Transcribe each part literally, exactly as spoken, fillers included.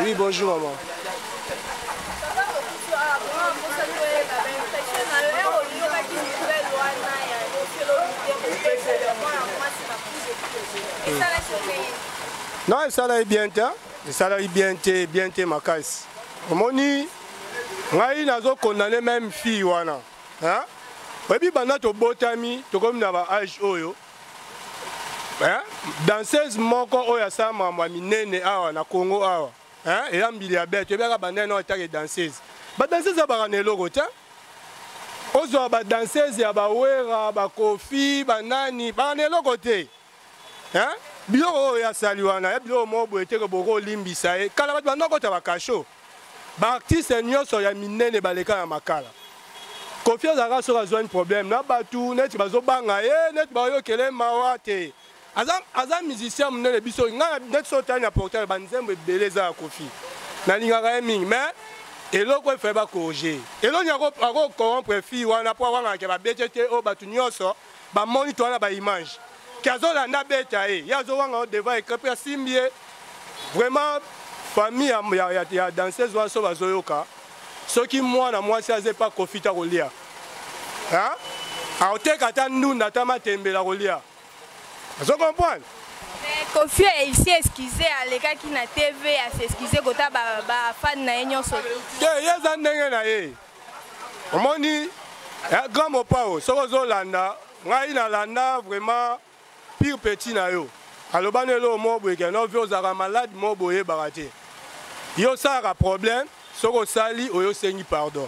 Oui, bonjour maman. Non, ça là est bien, ça là est bien, bien, ma caisse. Moni, ngai nazo condamné même fille wana, hein? Et puis bana to botami, to comme na ba âge oyo, hein? Danseuse moko oya sa mama minene awa na Congo awa, hein? Et ambili abete, bien ka bana no attaque danseuse. Ba danseuse ba na eloko ta. Ozo ba danseuse ya ba wera, ba kofi, ba nani, ba na eloko te. Hein? Bilo ya saliwana, ya bilo mo boete ko boko limbisa e. Kala ba ndoko ta ba kasho. Ba artiste nyonso ya minene baleka na makala. Confiance aga so azwa un problème na batu net bazo banga e net ba yo kele mawate. Azam azam musicien munene biso nga net so tanya porteur ba nzembe beleza kofi. Na lingaka e mingi mais eloko fe ba corriger. Elo nyako ako corrompre fi wana po wana ke ba betete o batu nyonso ba monitor na ba image. Kazola na beta e yazo wanga devant écran simbie vraiment famille ya ya, ya danseuse wa so bazoyoka soki mwana mwasi aze pa kofita kolia hein aoteka ta ndunda ta matembela kolia azo comprendre mais Kofi il s'est excusé aleka ki na T V a s'excuser kota ba ba fan na nyonso ke yeza ndenge na ye omoni ya grand mopao soko zolanda ngai na landa vraiment pire petit na yo alobane lo mobo ke no vio zaka malade mobo ye barate yo ça a problème soko sali oyo sengi pardon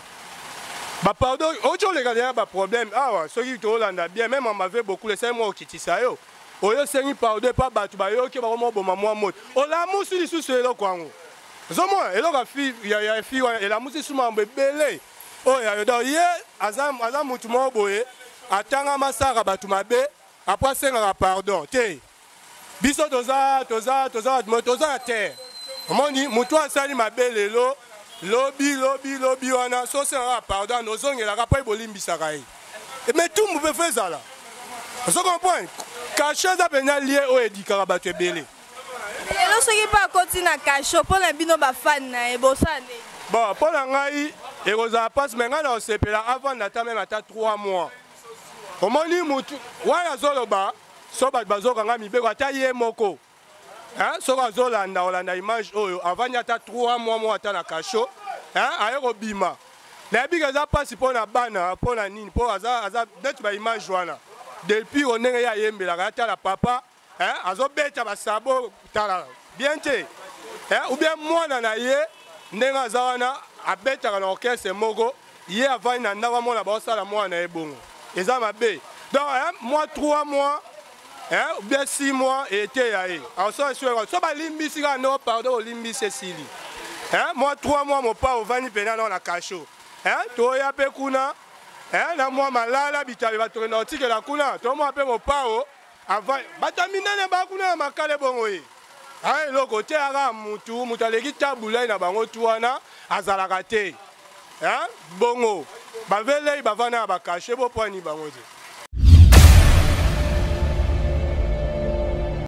ba pardon ojo le gars ba problème ah wa soki to landa bien même on m'avait beaucoup laissé moi okitisa yo oyo sengi pardon pas batu ba yo ke ba mo bo mamwa mot o la musu lisu so elo kwango zomo elo ka fi ya ya fi wa ela musu su mambe belé o ya yo do ye azam azam mutu mo boye atanga masaka batu mabe après senga pardon te biso toza toza toza toza terre omoni mutu asali mabele lo lobi lobi lobi wana so senga pardon ozongela ka pa bolimbisaka ye mais tout mu peut faire ça là vous comprenez cacher ça pena lié au edikaka bato ebele elo soki pa koti na kasho po na bino ba fan na e bosane bon po na ngai ekozala passe mais ngai na osepela avant d'ata même ata trois mois omoni mutu wana zoloba so bato bazokanga mibeko ata ye moko hein soko azolanda olanda image oyo avant ata trois mois mo ata na kasho hein aye kobima nayebi eza mpasi mpo na bana mpo na nini mpo aza aza neti ba image wana depuis o ndenge ye ayembelaka atala papa hein azobeta basabo tala bien te hein ou bien mwana na ye ndenge aza wana abetaka na orchestre moko ye avandi na ndako amona baosala mwana ye bongo eza mabe donc hein moi trois mois hein ou bien six mois et été yaé alors ça sur so ba limbisi ka no pardon limbisi sili hein moi trois mois mon pas au vani pena na kasho hein to ya pe kuna hein na moi malala bitabe ba to na otike la kuna to moi pe mo pao avant bataminene ba kuna makale bongo ye hein le côté ara mutu mutaleki tabula na bango tuana azalaka te hein bongo ba vele ba vana ba kashe bo point ni bango te